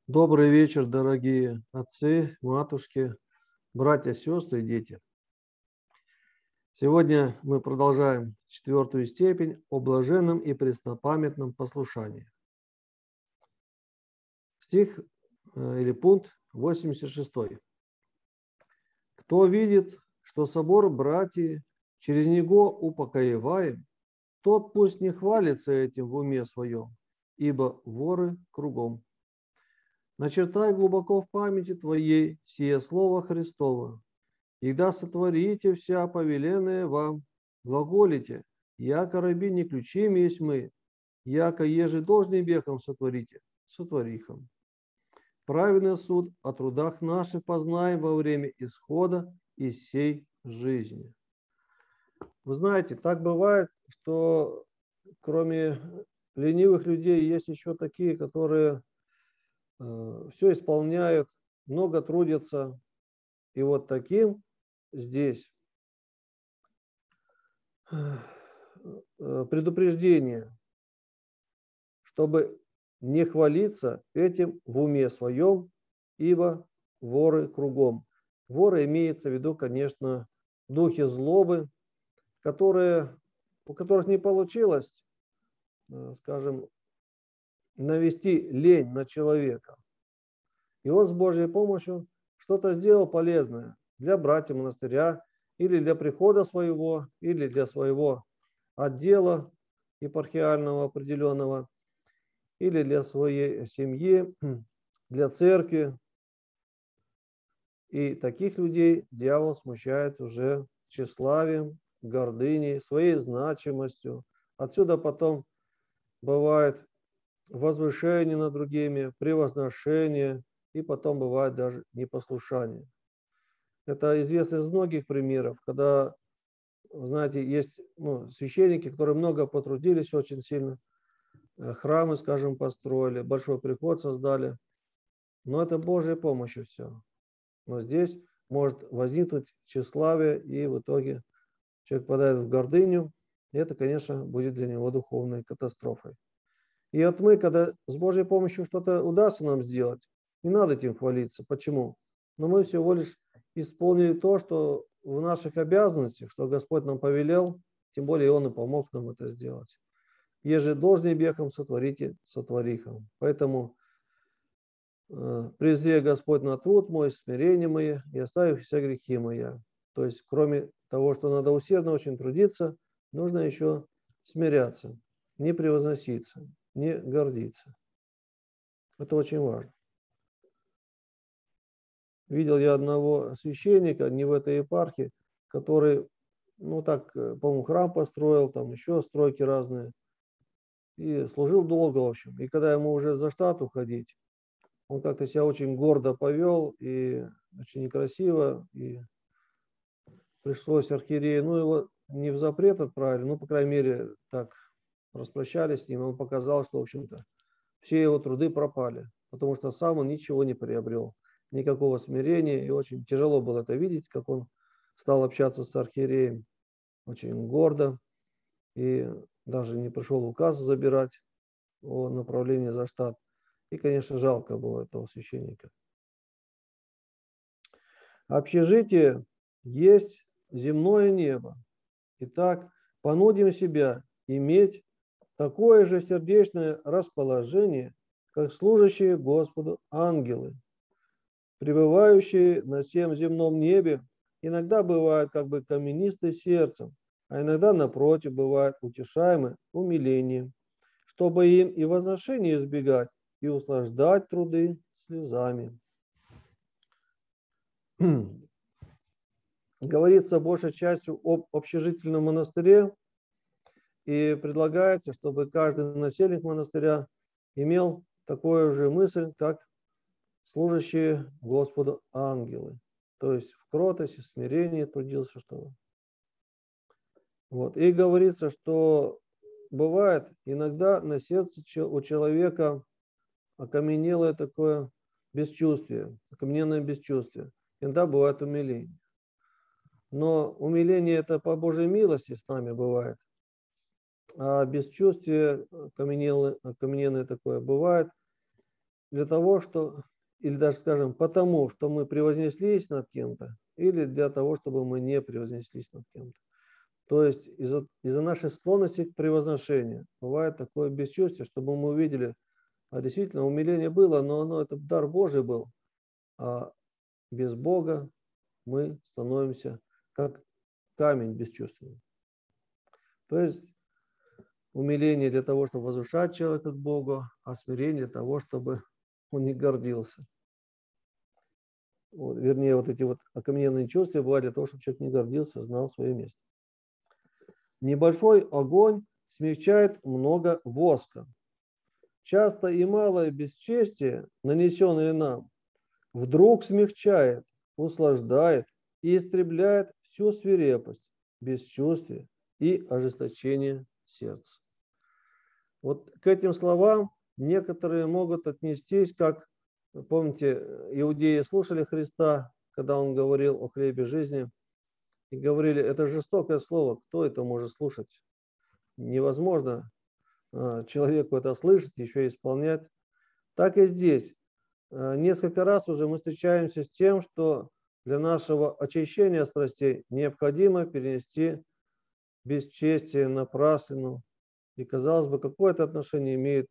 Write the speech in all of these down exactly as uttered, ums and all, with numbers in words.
Добрый вечер, дорогие отцы, матушки, братья, сестры и дети. Сегодня мы продолжаем четвертую степень о блаженном и преснопамятном послушании. Стих э, или пункт восемьдесят шесть. Кто видит, что собор братьев через него упокоеваем, тот пусть не хвалится этим в уме своем, ибо воры кругом. Начертай глубоко в памяти твоей сие слово Христово, и да сотворите вся повеленное вам, глаголите, яко раби не ключим есть мы, яко еже должный веком сотворите, сотворихом. Праведный суд о трудах наших познаем во время исхода из сей жизни. Вы знаете, так бывает, что кроме ленивых людей есть еще такие, которые э, все исполняют, много трудятся, и вот таким здесь предупреждение, чтобы не хвалиться этим в уме своем, ибо воры кругом. Воры имеется в виду, конечно, духи злобы, которые, у которых не получилось, скажем, навести лень на человека. И он с Божьей помощью что-то сделал полезное для братьев монастыря, или для прихода своего, или для своего отдела епархиального определенного, или для своей семьи, для церкви. И таких людей дьявол смущает уже тщеславием, гордыней, своей значимостью. Отсюда потом бывает возвышение над другими, превозношение, и потом бывает даже непослушание. Это известно из многих примеров, когда, знаете, есть ну, священники, которые много потрудились очень сильно, храмы, скажем, построили, большой приход создали, но это Божья помощь и все. Но здесь может возникнуть тщеславие, и в итоге человек попадает в гордыню, и это, конечно, будет для него духовной катастрофой. И вот мы, когда с Божьей помощью что-то удастся нам сделать, не надо этим хвалиться. Почему? Но мы всего лишь исполнили то, что в наших обязанностях, что Господь нам повелел, тем более Он и помог нам это сделать. Еже должный веком сотворите сотворихом. Поэтому э, презри Господь на труд мой, смирение мое, и оставив все грехи моя. То есть, кроме того, что надо усердно очень трудиться, нужно еще смиряться, не превозноситься, не гордиться. Это очень важно. Видел я одного священника, не в этой епархии, который, ну так, по-моему, храм построил, там еще стройки разные. И служил долго, в общем. И когда ему уже за штат уходить, он как-то себя очень гордо повел и очень некрасиво. И пришлось архиерею, ну его не в запрет отправили, ну, по крайней мере, так распрощались с ним. Он показал, что, в общем-то, все его труды пропали, потому что сам он ничего не приобрел, никакого смирения. И очень тяжело было это видеть, как он стал общаться с архиереем очень гордо. И даже не пришел указ забирать о направлении за штат. И, конечно, жалко было этого священника. Общежитие есть земное небо. Итак, понудим себя иметь такое же сердечное расположение, как служащие Господу ангелы, пребывающие на всем земном небе, иногда бывают как бы каменисты сердцем, а иногда, напротив, бывают утешаемы умилением, чтобы им и возношение избегать, и услаждать труды слезами. Говорится большей частью об общежительном монастыре, и предлагается, чтобы каждый насельник монастыря имел такую же мысль, как служащие Господу ангелы. То есть в кротости, смирении трудился, чтобы. Вот. И говорится, что бывает иногда на сердце у человека окаменелое такое бесчувствие, окамененное бесчувствие. Иногда бывает умиление. Но умиление это по Божьей милости с нами бывает. А бесчувствие окаменелое, окамененное такое бывает для того, что, или даже, скажем, потому, что мы превознеслись над кем-то, или для того, чтобы мы не превознеслись над кем-то. То есть из-за из-за нашей склонности к превозношению бывает такое бесчувствие, чтобы мы увидели, а действительно умиление было, но оно, это дар Божий был, а без Бога мы становимся как камень бесчувственный. То есть умиление для того, чтобы возвышать человека к Богу, а смирение для того, чтобы он не гордился. Вот, вернее, вот эти вот окамененные чувства бывают для того, чтобы человек не гордился, знал свое место. Небольшой огонь смягчает много воска. Часто и малое бесчестие, нанесенное нам, вдруг смягчает, услаждает и истребляет всю свирепость, бесчувствие и ожесточение сердца. Вот к этим словам некоторые могут отнестись, как, помните, иудеи слушали Христа, когда Он говорил о хлебе жизни, и говорили, это жестокое слово, кто это может слушать? Невозможно человеку это слышать, еще и исполнять. Так и здесь. Несколько раз уже мы встречаемся с тем, что для нашего очищения страстей необходимо перенести бесчестие, напраслину. И, казалось бы, какое это отношение имеет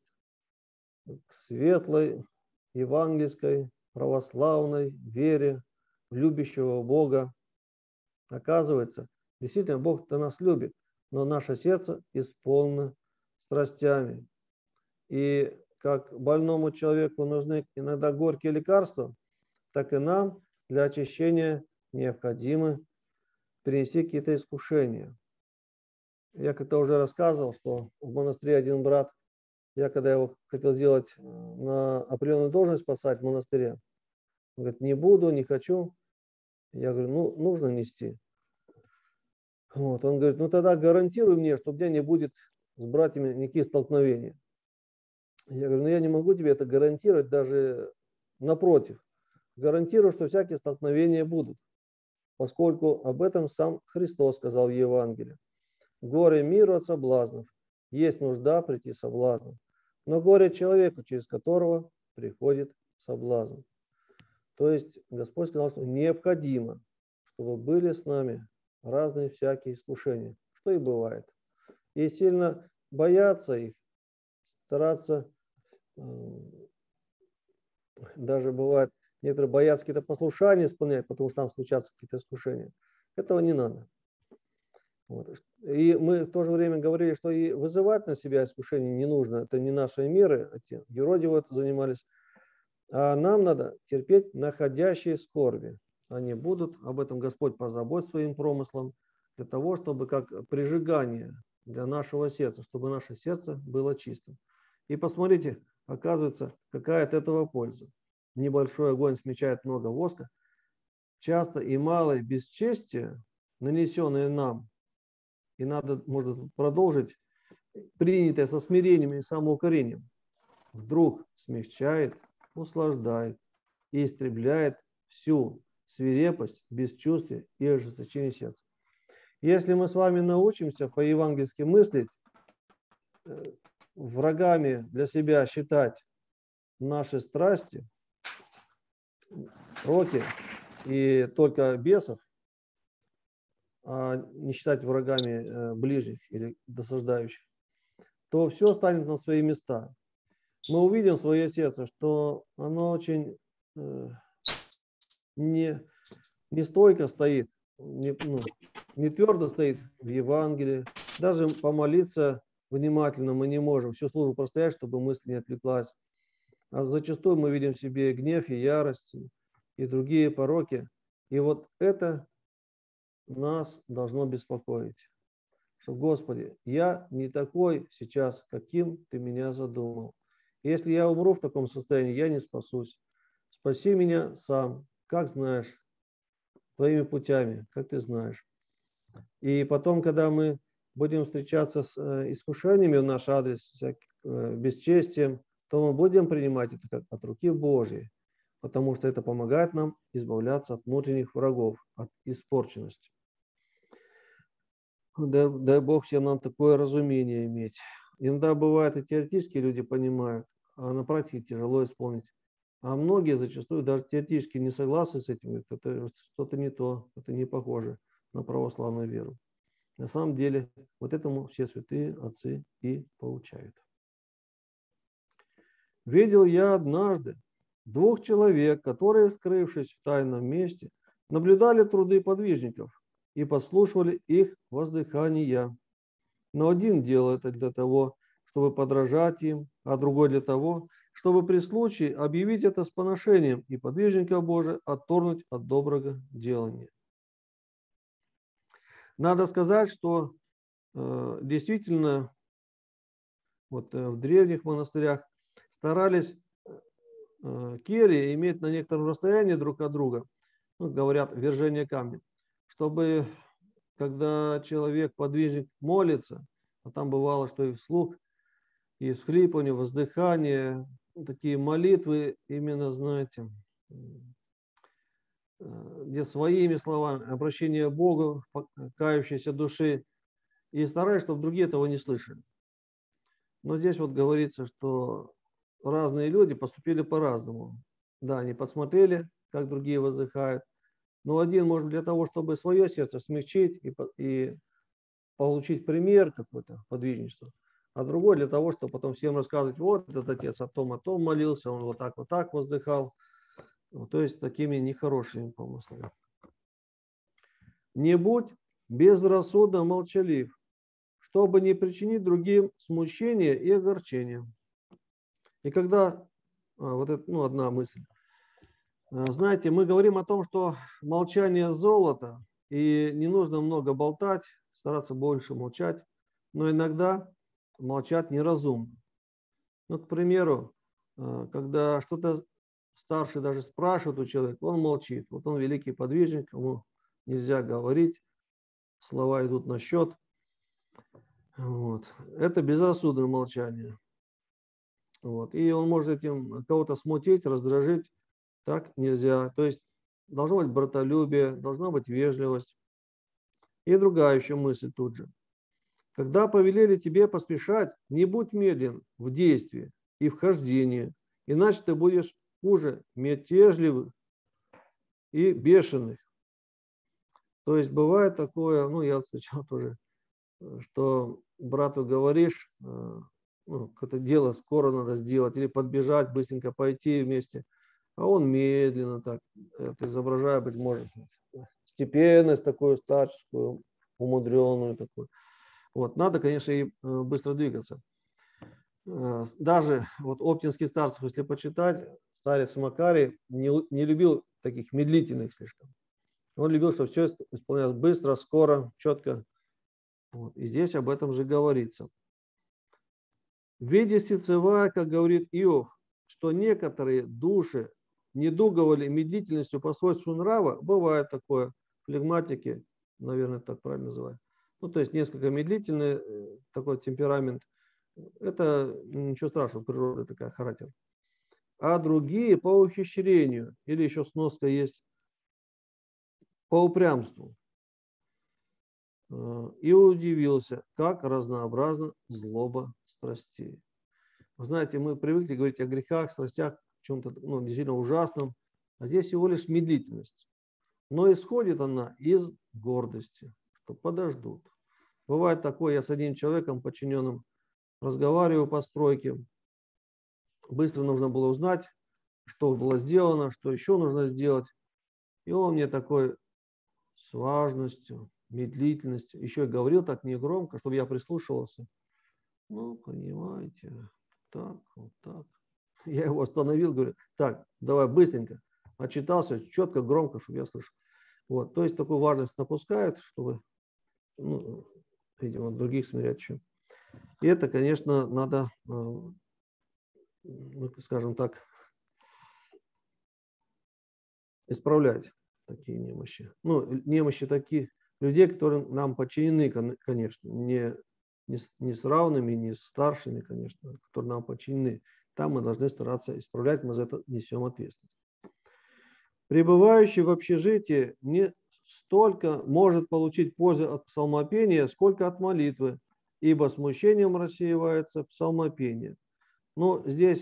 к светлой, евангельской, православной вере, любящего Бога. Оказывается, действительно, Бог-то нас любит, но наше сердце исполнено страстями. И как больному человеку нужны иногда горькие лекарства, так и нам для очищения необходимо перенести какие-то искушения. Я как-то уже рассказывал, что в монастыре один брат, я когда его хотел сделать на определенную должность спасать в монастыре, он говорит, не буду, не хочу. Я говорю, ну, нужно нести. Вот. Он говорит, ну тогда гарантируй мне, что у меня не будет с братьями никаких столкновений. Я говорю, ну я не могу тебе это гарантировать, даже напротив. Гарантирую, что всякие столкновения будут, поскольку об этом сам Христос сказал в Евангелии. Горе миру от соблазнов, есть нужда прийти соблазном, но горе человеку, через которого приходит соблазн. То есть Господь сказал, что необходимо, чтобы были с нами разные всякие искушения, что и бывает. И сильно бояться их, стараться, даже бывает, некоторые боятся какие-то послушания исполнять, потому что там случатся какие-то искушения. Этого не надо. Вот. И мы в то же время говорили, что и вызывать на себя искушение не нужно. Это не наши меры, эти юродивы занимались. А нам надо терпеть находящие скорби. Они будут, об этом Господь позаботится своим промыслом, для того, чтобы как прижигание для нашего сердца, чтобы наше сердце было чистым. И посмотрите, оказывается, какая от этого польза. Небольшой огонь смягчает много воска. Часто и малое бесчестие, нанесенное нам, и надо, может, продолжить, принятое со смирением и самоукорением, вдруг смягчает, услаждает и истребляет всю свирепость, бесчувствие и ожесточение сердца. Если мы с вами научимся по-евангельски мыслить, врагами для себя считать наши страсти, роки и только бесов, а не считать врагами ближних или досаждающих, то все станет на свои места. Мы увидим свое сердце, что оно очень э, не, не стойко стоит, не, ну, не твердо стоит в Евангелии. Даже помолиться внимательно мы не можем, всю службу простоять, чтобы мысль не отвлеклась. А зачастую мы видим в себе гнев и ярость, и другие пороки. И вот это нас должно беспокоить. Что, Господи, я не такой сейчас, каким Ты меня задумал. Если я умру в таком состоянии, я не спасусь. Спаси меня сам, как знаешь, Твоими путями, как Ты знаешь. И потом, когда мы будем встречаться с искушениями в наш адрес, всяким бесчестием, то мы будем принимать это как от руки Божьей, потому что это помогает нам избавляться от внутренних врагов, от испорченности. Дай, дай Бог всем нам такое разумение иметь. Иногда бывает, и теоретически люди понимают, а на практике тяжело исполнить. А многие зачастую даже теоретически не согласны с этим, говорят, это что-то не то, это не похоже на православную веру. На самом деле, вот этому все святые отцы и поучают. Видел я однажды двух человек, которые, скрывшись в тайном месте, наблюдали труды подвижников и подслушивали их воздыхания. Но один делал это для того, чтобы подражать им, а другой для того, чтобы при случае объявить это с поношением и подвижника Божия отторгнуть от доброго делания. Надо сказать, что э, действительно вот, э, в древних монастырях старались э, кельи иметь на некотором расстоянии друг от друга, ну, говорят, вержение камня, чтобы когда человек, подвижник, молится, а там бывало, что и вслух, и всхлипывание, воздыхание, ну, такие молитвы именно, знаете, где своими словами, обращение к Богу, кающейся души, и стараюсь, чтобы другие этого не слышали. Но здесь вот говорится, что разные люди поступили по-разному. Да, они посмотрели, как другие воздыхают, но один, может, для того, чтобы свое сердце смягчить и, и получить пример какой-то подвижничества, а другой для того, чтобы потом всем рассказывать, вот этот отец о том, о том молился, он вот так, вот так воздыхал. Вот, то есть такими нехорошими помыслами. Не будь безрассудно молчалив, чтобы не причинить другим смущение и огорчение. И когда, вот это, ну, одна мысль, знаете, мы говорим о том, что молчание золото, и не нужно много болтать, стараться больше молчать, но иногда молчать неразумно. Ну, к примеру, когда что-то старший даже спрашивает у человека, он молчит. Вот он великий подвижник, ему нельзя говорить, слова идут на счет. Вот. Это безрассудное молчание. Вот. И он может этим кого-то смутить, раздражить. Так нельзя. То есть должно быть братолюбие, должна быть вежливость. И другая еще мысль тут же. Когда повелели тебе поспешать, не будь медлен в действии и в хождении, иначе ты будешь хуже мятежливых и бешеных. То есть бывает такое, ну я встречал тоже, что брату говоришь, ну, какое-то дело скоро надо сделать, или подбежать, быстренько пойти вместе, а он медленно так, это изображая, быть может, степенность такую старческую, умудренную такую. Вот, надо, конечно, и быстро двигаться. Даже вот оптинский старцев, если почитать, старец Макарий не, не любил таких медлительных слишком. Он любил, чтобы все исполнялось быстро, скоро, четко. Вот. И здесь об этом же говорится. Видя сецевая, как говорит Иов, что некоторые души недуговали медлительностью по свойству нрава, бывает такое, флегматики, наверное, так правильно называют. Ну, то есть несколько медлительный такой темперамент. Это ничего страшного, природа такая, характер. А другие по ухищрению, или еще сноска есть, по упрямству. И удивился, как разнообразна злоба страстей. Вы знаете, мы привыкли говорить о грехах, страстях, чем-то, ну, действительно ужасном, а здесь всего лишь медлительность. Но исходит она из гордости, что подождут. Бывает такое, я с одним человеком, подчиненным, разговариваю по стройке, быстро нужно было узнать, что было сделано, что еще нужно сделать. И он мне такой с важностью, медлительностью, еще и говорил так негромко, чтобы я прислушивался. Ну, понимаете, так, вот так. Я его остановил, говорю, так, давай быстренько. Отчитался, четко, громко, чтобы я слышал. Вот, то есть такую важность напускают, чтобы, ну, видимо, других смирять еще. И это, конечно, надо, ну, скажем так, исправлять такие немощи. Ну, немощи таких людей, которые нам подчинены, конечно, не, не, с, не с равными, не с старшими, конечно, которые нам подчинены. Там мы должны стараться исправлять, мы за это несем ответственность. Пребывающий в общежитии не столько может получить пользу от псалмопения, сколько от молитвы, ибо смущением рассеивается псалмопение. Но здесь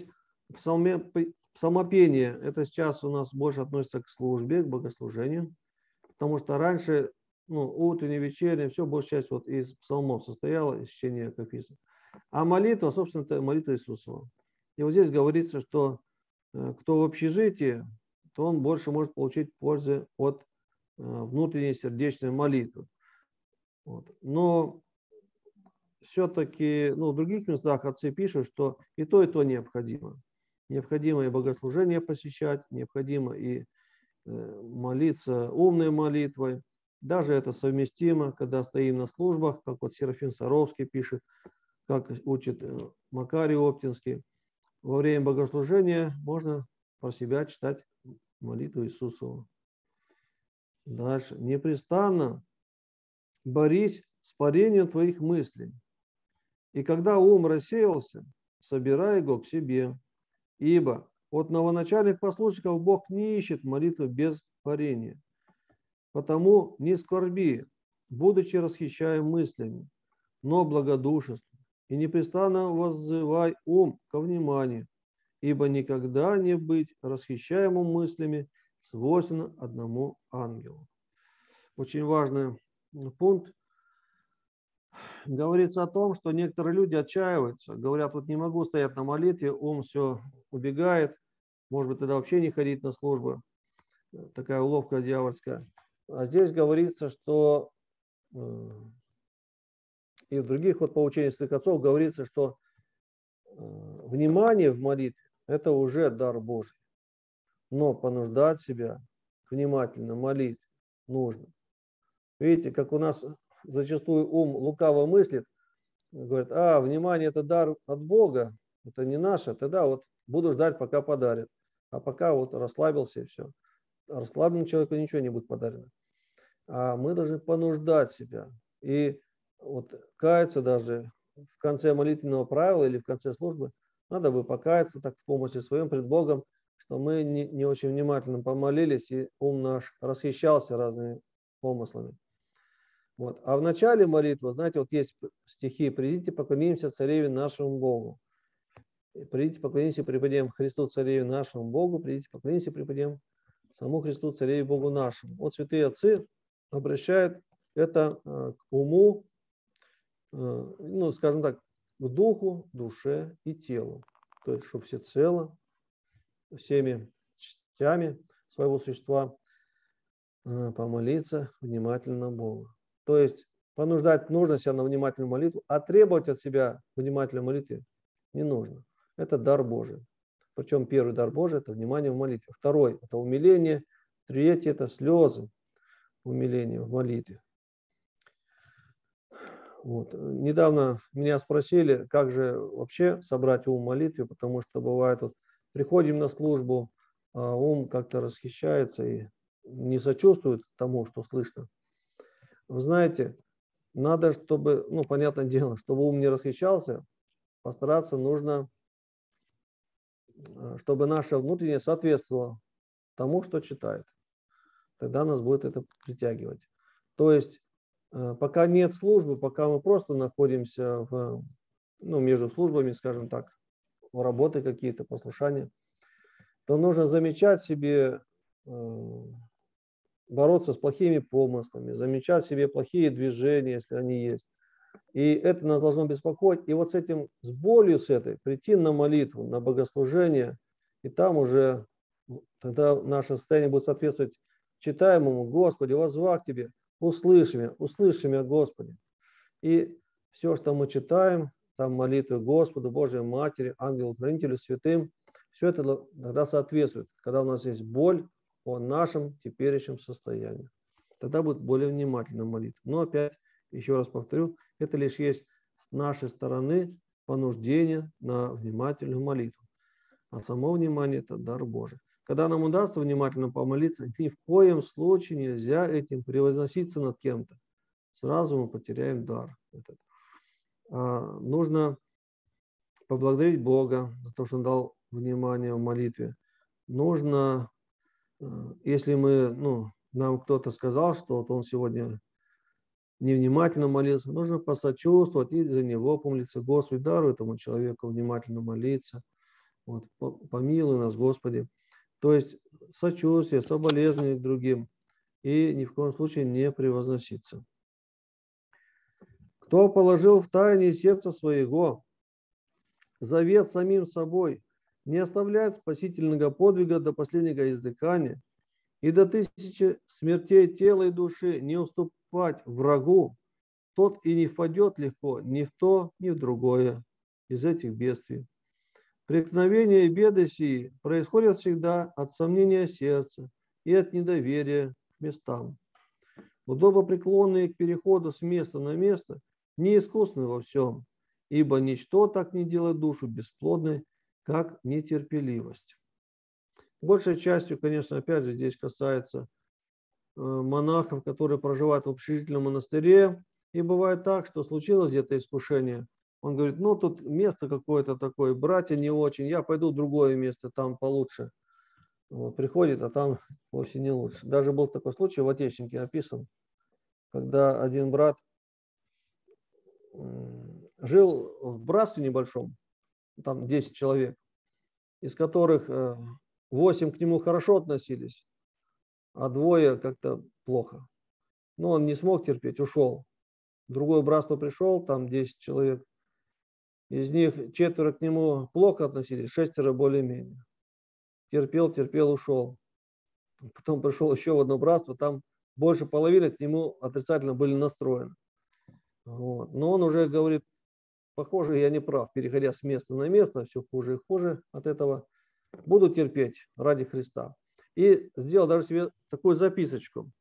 Псалме, псалмопение – это сейчас у нас больше относится к службе, к богослужению, потому что раньше, ну, утреннее, вечернее, все, большая часть вот из псалмов состояла, из чтения Акафиса. А молитва, собственно, это молитва Иисусова. И вот здесь говорится, что э, кто в общежитии, то он больше может получить пользы от э, внутренней сердечной молитвы. Вот. Но все-таки, ну, в других местах отцы пишут, что и то, и то необходимо. Необходимо и богослужение посещать, необходимо и э, молиться умной молитвой. Даже это совместимо, когда стоим на службах, как вот Серафим Саровский пишет, как учит Макарий Оптинский. Во время богослужения можно про себя читать молитву Иисусову. Дальше. Непрестанно борись с парением твоих мыслей. И когда ум рассеялся, собирай его к себе. Ибо от новоначальных послушников Бог не ищет молитвы без парения. Потому не скорби, будучи расхищаем мыслями, но благодушествуй. И непрестанно воззывай ум ко вниманию, ибо никогда не быть расхищаемым мыслями свойственно одному ангелу. Очень важный пункт. Говорится о том, что некоторые люди отчаиваются, говорят, вот не могу стоять на молитве, ум все убегает, может быть, тогда вообще не ходить на службу. Такая уловка дьявольская. А здесь говорится, что и в других вот поучениях святых отцов говорится, что внимание в молитве – это уже дар Божий. Но понуждать себя внимательно молить нужно. Видите, как у нас зачастую ум лукаво мыслит, говорит, а, внимание – это дар от Бога, это не наше, тогда вот буду ждать, пока подарит. А пока вот расслабился и все. Расслабленному человеку ничего не будет подарено. А мы должны понуждать себя. И вот каяться даже в конце молитвенного правила или в конце службы, надо бы покаяться так в помысле своем пред Богом, что мы не, не очень внимательно помолились, и ум наш расхищался разными помыслами. Вот. А в начале молитвы, знаете, вот есть стихи: «Придите, поклонимся цареве нашему Богу». «Придите, поклонимся, преподем Христу цареве нашему Богу». «Придите, поклонимся, преподем самому Христу цареве Богу нашему». Вот святые отцы обращают это к уму, ну, скажем так, к духу, душе и телу. То есть, чтобы всецело, всеми частями своего существа помолиться внимательно Богу. То есть, понуждать нужно себя на внимательную молитву, а требовать от себя внимательной молитвы не нужно. Это дар Божий. Причем первый дар Божий – это внимание в молитве. Второй – это умиление. Третий – это слезы умиления в молитве. Вот. Недавно меня спросили, как же вообще собрать ум в молитве, потому что бывает, вот, приходим на службу, а ум как-то расхищается и не сочувствует тому, что слышно. Вы знаете, надо, чтобы, ну, понятное дело, чтобы ум не расхищался, постараться нужно, чтобы наше внутреннее соответствовало тому, что читает. Тогда нас будет это притягивать. То есть, пока нет службы, пока мы просто находимся в, ну, между службами, скажем так, в работы какие-то, послушания, то нужно замечать себе, бороться с плохими помыслами, замечать себе плохие движения, если они есть. И это нас должно беспокоить. И вот с этим, с болью с этой, прийти на молитву, на богослужение, и там уже тогда наше состояние будет соответствовать читаемому: «Господи, воззвал к Тебе, услыши меня, услыши меня, Господи». И все, что мы читаем, там молитвы Господу, Божьей Матери, ангелу-хранителю, святым, все это тогда соответствует, когда у нас есть боль о нашем теперешнем состоянии. Тогда будет более внимательно молитва. Но опять, еще раз повторю, это лишь есть с нашей стороны понуждение на внимательную молитву. А само внимание – это дар Божий. Когда нам удастся внимательно помолиться, ни в коем случае нельзя этим превозноситься над кем-то. Сразу мы потеряем дар этот. А, нужно поблагодарить Бога за то, что Он дал внимание в молитве. Нужно, если мы, ну, нам кто-то сказал, что вот он сегодня невнимательно молился, нужно посочувствовать и за него помолиться. Господи, даруй этому человеку внимательно молиться. Вот, помилуй нас, Господи. То есть сочувствие, соболезнование к другим и ни в коем случае не превозноситься. Кто положил в тайне сердца своего завет самим собой, не оставляет спасительного подвига до последнего издыхания и до тысячи смертей тела и души не уступать врагу, тот и не впадет легко ни в то, ни в другое из этих бедствий. Преткновения и беды сии происходят всегда от сомнения сердца и от недоверия к местам. Удобопреклонные к переходу с места на место неискусны во всем, ибо ничто так не делает душу бесплодной, как нетерпеливость. Большей частью, конечно, опять же, здесь касается монахов, которые проживают в общежительном монастыре. И бывает так, что случилось где-то искушение. Он говорит, ну тут место какое-то такое, братья не очень, я пойду в другое место, там получше. Вот, приходит, а там вовсе не лучше. Даже был такой случай, в Отечнике описан, когда один брат жил в братстве небольшом, там десять человек, из которых восемь к нему хорошо относились, а двое как-то плохо. Но он не смог терпеть, ушел. Другое братство пришел, там десять человек. Из них четверо к нему плохо относились, шестеро более-менее. Терпел, терпел, ушел. Потом пришел еще в одно братство, там больше половины к нему отрицательно были настроены. Вот. Но он уже говорит, похоже, я не прав, переходя с места на место, все хуже и хуже от этого. Буду терпеть ради Христа. И сделал даже себе такую записочку.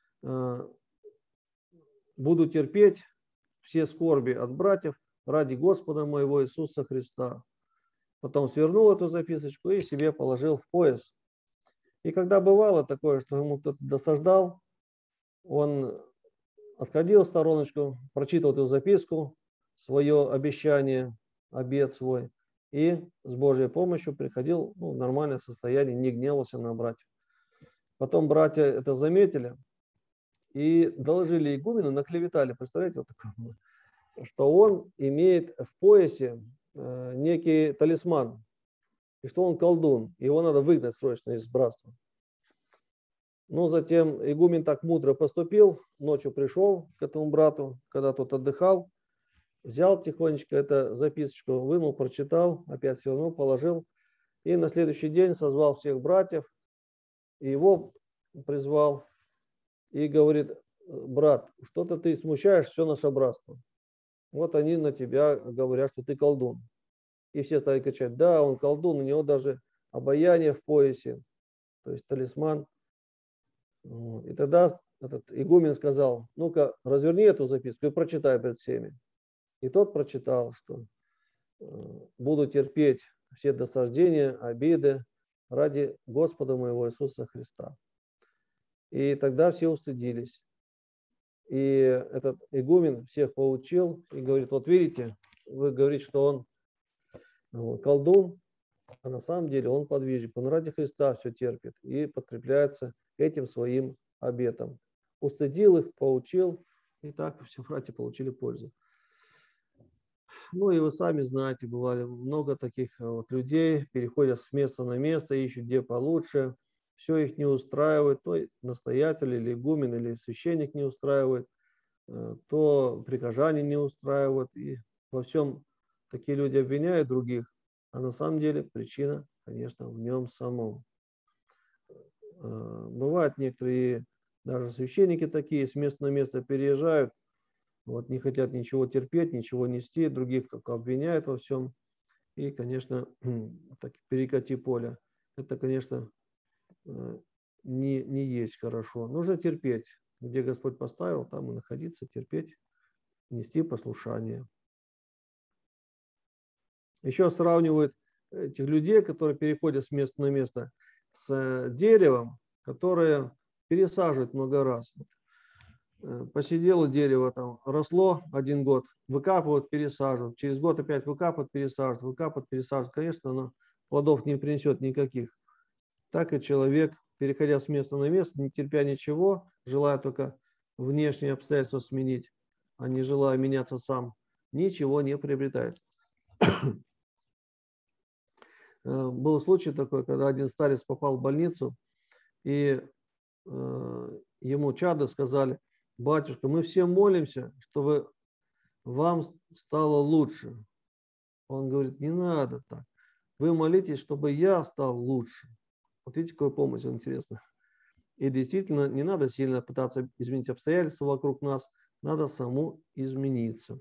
Буду терпеть все скорби от братьев ради Господа моего Иисуса Христа. Потом свернул эту записочку и себе положил в пояс. И когда бывало такое, что ему кто-то досаждал, он отходил в стороночку, прочитывал эту записку, свое обещание, обет свой, и с Божьей помощью приходил ну, в нормальное состояние, не гневался на братьев. Потом братья это заметили и доложили игумену, наклеветали, представляете, вот такое, что он имеет в поясе э, некий талисман, и что он колдун, его надо выгнать срочно из братства. Но затем игумен так мудро поступил, ночью пришел к этому брату, когда тот отдыхал, взял тихонечко эту записочку, вынул, прочитал, опять свернул, положил, и на следующий день созвал всех братьев, и его призвал, и говорит, брат, что-то ты смущаешь все наше братство. Вот они на тебя говорят, что ты колдун. И все стали кричать, да, он колдун, у него даже обаяние в поясе, то есть талисман. И тогда этот игумен сказал, ну-ка, разверни эту записку и прочитай перед всеми. И тот прочитал, что буду терпеть все досаждения, обиды ради Господа моего Иисуса Христа. И тогда все устыдились. И этот игумен всех поучил и говорит, вот видите, вы говорите, что он колдун, а на самом деле он подвижник, он ради Христа все терпит и подкрепляется этим своим обетом. Устыдил их, поучил, и так все братья получили пользу. Ну и вы сами знаете, бывали много таких вот людей, переходят с места на место, ищут где получше, все их не устраивает, то настоятель или игумен или священник не устраивает, то прихожане не устраивают, и во всем такие люди обвиняют других, а на самом деле причина, конечно, в нем самом. Бывают некоторые, даже священники такие, с места на место переезжают, вот, не хотят ничего терпеть, ничего нести, других только обвиняют во всем. И, конечно, так, перекати поле. Это, конечно, не, не есть хорошо. Нужно терпеть. Где Господь поставил, там и находиться, терпеть, нести послушание. Еще сравнивают этих людей, которые переходят с места на место, с деревом, которое пересаживают много раз. Посидело дерево, там росло один год, выкапывают, пересаживают, через год опять выкапывают, пересаживают, выкапывают, пересаживают. Конечно, оно плодов не принесет никаких. Так и человек, переходя с места на место, не терпя ничего, желая только внешние обстоятельства сменить, а не желая меняться сам, ничего не приобретает. Был случай такой, когда один старец попал в больницу, и ему чады сказали: батюшка, мы все молимся, чтобы вам стало лучше. Он говорит: не надо так. Вы молитесь, чтобы я стал лучше. Вот видите, какой помощь интересная. И действительно, не надо сильно пытаться изменить обстоятельства вокруг нас, надо саму измениться.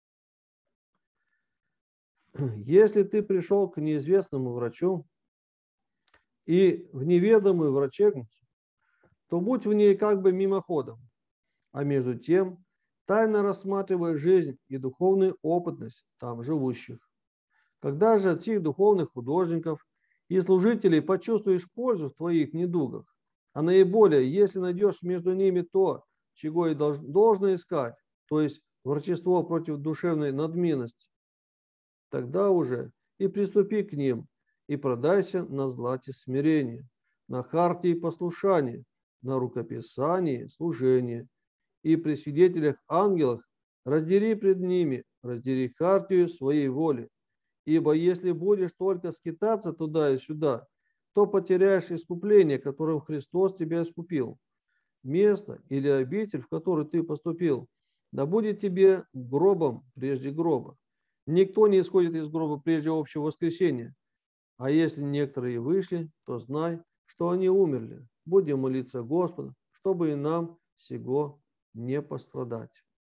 Если ты пришел к неизвестному врачу и в неведомую врачебницу, то будь в ней как бы мимоходом, а между тем тайно рассматривая жизнь и духовную опытность там живущих. Когда же от всех духовных художников и служителей почувствуешь пользу в твоих недугах, а наиболее, если найдешь между ними то, чего и должно искать, то есть врачество против душевной надменности, тогда уже и приступи к ним, и продайся на злате смирения, на хартии послушания, на рукописании служения, и при свидетелях ангелах раздери пред ними, раздери хартию своей воли. Ибо если будешь только скитаться туда и сюда, то потеряешь искупление, которым Христос тебя искупил. Место или обитель, в которую ты поступил, да будет тебе гробом прежде гроба. Никто не исходит из гроба прежде общего воскресения. А если некоторые вышли, то знай, что они умерли. Будем молиться Господу, чтобы и нам сего не пострадать.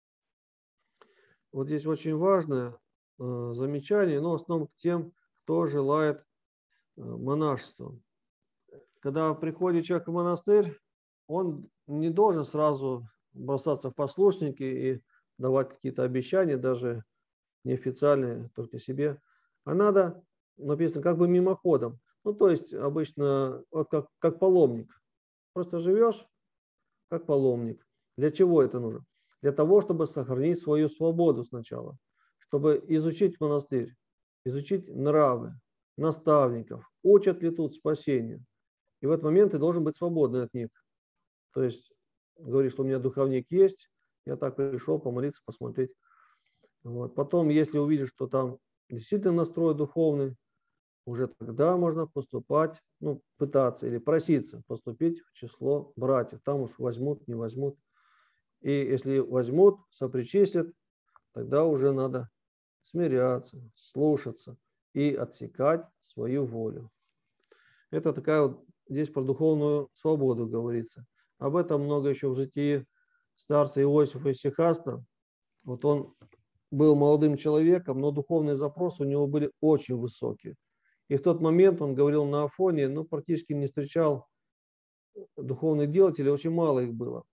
Вот здесь очень важное э, замечание, но в основном к тем, кто желает э, монашества. Когда приходит человек в монастырь, он не должен сразу бросаться в послушники и давать какие-то обещания, даже неофициальные, только себе. А надо, написано, как бы мимоходом. Ну, то есть обычно вот как, как паломник. Просто живешь как паломник. Для чего это нужно? Для того, чтобы сохранить свою свободу сначала, чтобы изучить монастырь, изучить нравы, наставников, учат ли тут спасению. И в этот момент ты должен быть свободным от них. То есть говоришь, что у меня духовник есть, я так пришел помолиться, посмотреть. Вот. Потом, если увидишь, что там действительно настрой духовный, уже тогда можно поступать, ну, пытаться или проситься поступить в число братьев. Там уж возьмут, не возьмут. И если возьмут, сопричислят, тогда уже надо смиряться, слушаться и отсекать свою волю. Это такая вот, здесь про духовную свободу говорится. Об этом много еще в житии старца Иосифа Исихаста. Вот он был молодым человеком, но духовные запросы у него были очень высокие. И в тот момент он говорил на Афоне, но практически не встречал духовных делателей, очень мало их было.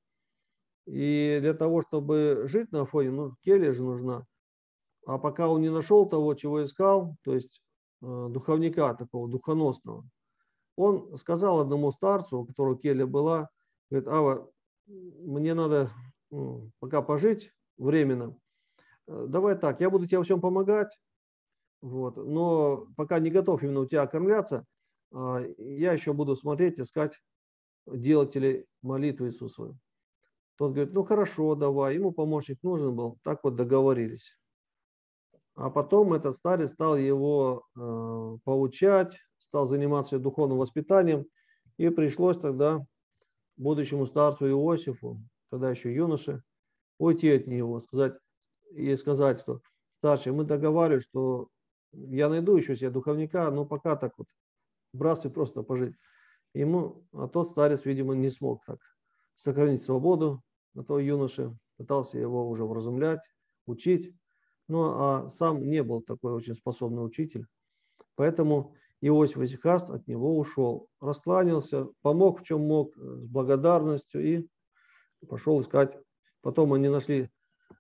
И для того, чтобы жить на Афоне, ну, келья же нужна. А пока он не нашел того, чего искал, то есть э, духовника такого, духоносного, он сказал одному старцу, у которого келья была, говорит: Ава, мне надо ну, пока пожить временно. Давай так, я буду тебе во всем помогать, вот, но пока не готов именно у тебя окормляться, я еще буду смотреть, искать делателей молитвы Иисусовой. Тот говорит: ну хорошо, давай. Ему помощник нужен был, так вот договорились. А потом этот старец стал его э, поучать, стал заниматься духовным воспитанием, и пришлось тогда будущему старцу Иосифу, тогда еще юноше, уйти от него, сказать, и сказать, что старший, мы договаривались, что я найду еще себе духовника, но пока так вот, братстве просто пожить. Ему, а тот старец, видимо, не смог так сохранить свободу этого юноши, пытался его уже вразумлять, учить, ну а сам не был такой очень способный учитель. Поэтому Иосиф Исихаст от него ушел, раскланялся, помог в чем мог, с благодарностью и пошел искать. Потом они нашли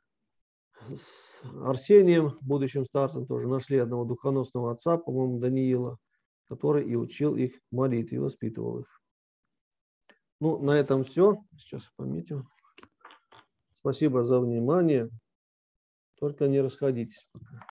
с Арсением, будущим старцем, тоже нашли одного духоносного отца, по-моему, Даниила, который и учил их молитве, воспитывал их. Ну, на этом все. Сейчас пометим. Спасибо за внимание. Только не расходитесь пока.